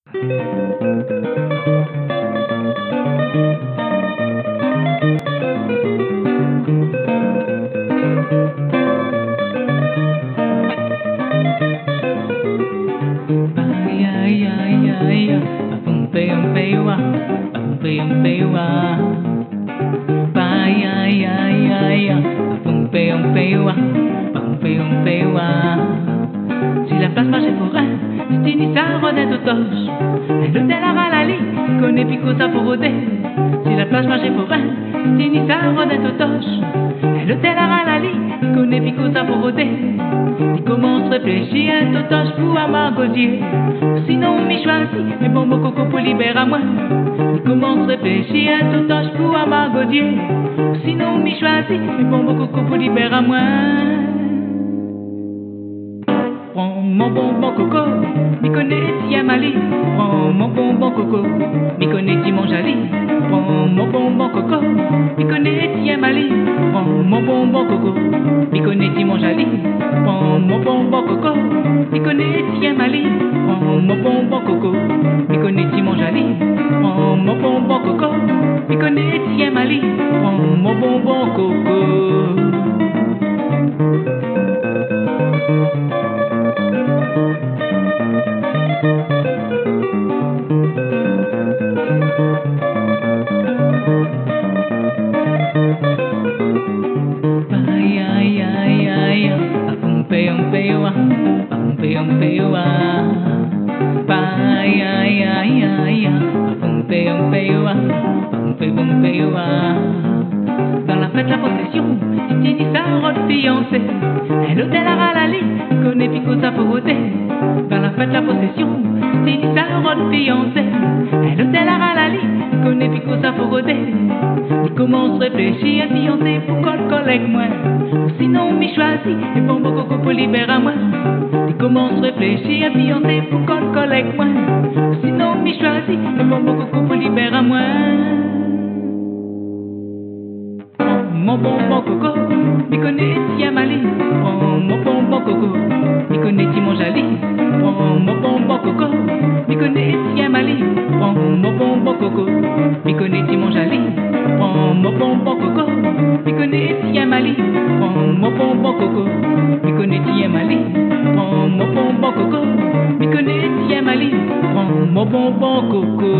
Si la place marchait pour elle, c'est une histoire honnête au torche. Elle hôtel à Ralali, connaît Pico ça pour roder. Si la place marchait pour elle, c'est une histoire honnête au torche. Elle hôtel à Ralali, connaît Pico ça pour roder. Il commence à réfléchir à torche pour un gosier. Sinon, m'y choisit, mais bon, mon coco pour libérer à moi. Il commence à réfléchir à torche pour un gosier. Sinon, m'y choisit, mais bon, mon coco pour libérer à moi. Prends mon bonbon coco, m'y connais si à Mali. Prends mon bonbon coco, m'y connais si mon jali. Prends mon bonbon coco, m'y connais si à Mali. Prends mon bonbon coco, m'y connais si mon jali. Prends mon bonbon coco, m'y connais si à Mali. Prends mon bonbon coco, m'y connais si mon jali. Prends mon bonbon coco, m'y connais si à Mali. Prends mon bonbon coco. Dans la fête, la possession, c'est une histoire de fiancée. Elle hôtel à Ralali, connaît Pico ça pour roder. Dans la fête, la possession, c'est une histoire de fiancée. Elle hôtel à Ralali, connaît Pico ça pour roder. Il commence à réfléchir à fiancé pour col avec moi. Sinon, m'y choisit, et bon, mon coco pour libérer à moi. Il commence à réfléchir à fiancé pour col avec moi. Sinon, m'y choisit, et bon, mon coco pour libérer à moi. Mon bonbon coco, m'y connais si à Mali. Prends mon bonbon coco, m'y connais si mon jali. Prends mon bonbon coco, m'y connais si à Mali. Prends mon bonbon coco, m'y connais si mon jali. Prends mon bonbon coco, m'y connais si à Mali. Prends mon bonbon coco, m'y connais si à Mali. Prends mon bonbon coco, m'y connais si à Mali. Prends mon bonbon coco.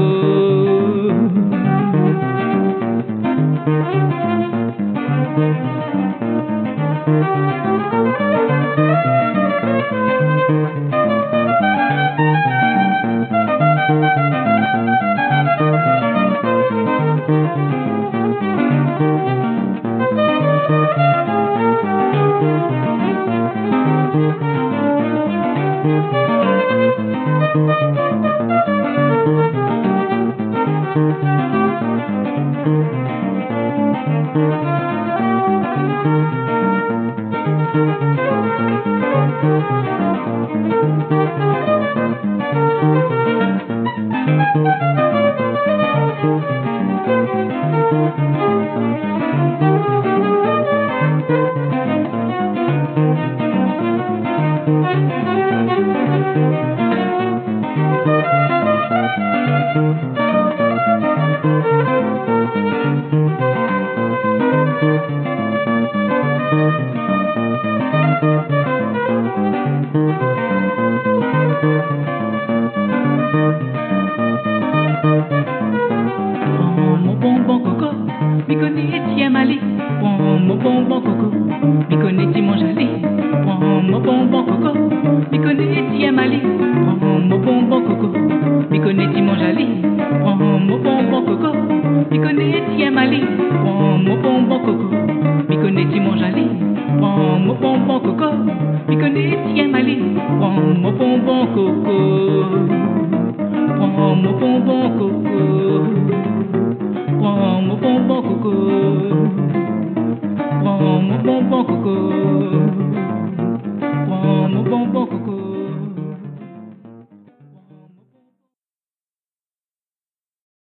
m'y connais si à Mali. Prends mon bonbon coco, m'y connais si mon jali. Prends mon bonbon coco, m'y connais si à Mali. Prends mon bonbon coco, m'y connais si mon jali. Prends mon bonbon coco, m'y connais si à Mali. Prends mon bonbon coco, m'y connais si mon jali. Prends mon bonbon coco, m'y connais si à Mali. Prends mon bonbon coco. Prends mon bonbon coco. Prends mon bonbon coco. Prends mon bonbon coco.